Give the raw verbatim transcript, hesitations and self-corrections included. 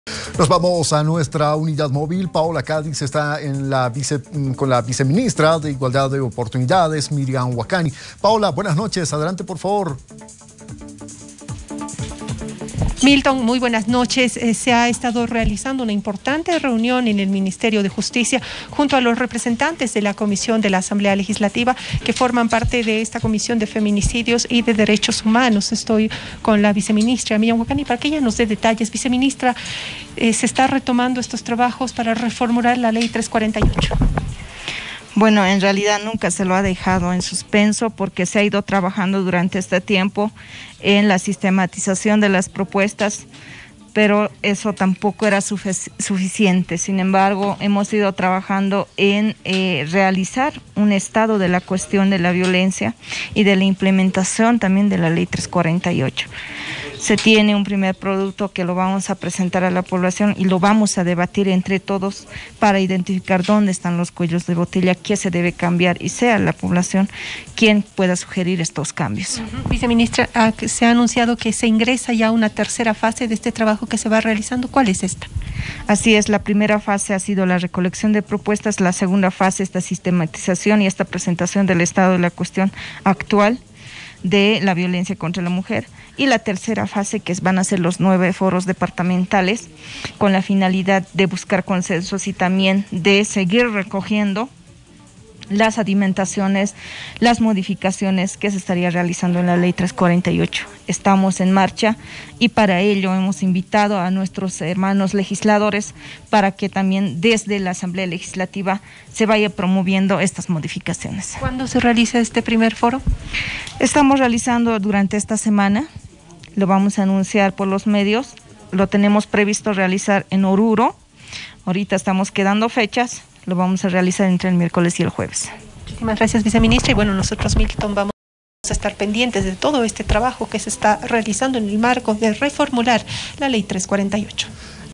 Nos vamos a nuestra unidad móvil. Paola Cádiz está en la vice, con la viceministra de Igualdad de Oportunidades, Miriam Huacani. Paola, buenas noches. Adelante, por favor. Milton, muy buenas noches. Eh, se ha estado realizando una importante reunión en el Ministerio de Justicia junto a los representantes de la Comisión de la Asamblea Legislativa que forman parte de esta Comisión de Feminicidios y de Derechos Humanos. Estoy con la viceministra Miriam Huacani para que ella nos dé detalles. Viceministra, eh, ¿se está retomando estos trabajos para reformular la ley trescientos cuarenta y ocho? Bueno, en realidad nunca se lo ha dejado en suspenso porque se ha ido trabajando durante este tiempo en la sistematización de las propuestas, pero eso tampoco era sufic- suficiente. Sin embargo, hemos ido trabajando en eh, realizar un estado de la cuestión de la violencia y de la implementación también de la ley trescientos cuarenta y ocho. Se tiene un primer producto que lo vamos a presentar a la población y lo vamos a debatir entre todos para identificar dónde están los cuellos de botella, qué se debe cambiar y sea la población quien pueda sugerir estos cambios. Uh-huh. Viceministra, se ha anunciado que se ingresa ya a una tercera fase de este trabajo que se va realizando. ¿Cuál es esta? Así es, la primera fase ha sido la recolección de propuestas, la segunda fase esta sistematización y esta presentación del estado de la cuestión actual de la violencia contra la mujer, y la tercera fase que van a ser los nueve foros departamentales con la finalidad de buscar consensos y también de seguir recogiendo las adimentaciones, las modificaciones que se estaría realizando en la ley trescientos cuarenta y ocho. Estamos en marcha y para ello hemos invitado a nuestros hermanos legisladores para que también desde la Asamblea Legislativa se vaya promoviendo estas modificaciones. ¿Cuándo se realiza este primer foro? Estamos realizando durante esta semana, lo vamos a anunciar por los medios, lo tenemos previsto realizar en Oruro, ahorita estamos quedando fechas. Lo vamos a realizar entre el miércoles y el jueves. Muchísimas gracias, viceministra. Y bueno, nosotros, Milton, vamos a estar pendientes de todo este trabajo que se está realizando en el marco de reformular la ley trescientos cuarenta y ocho.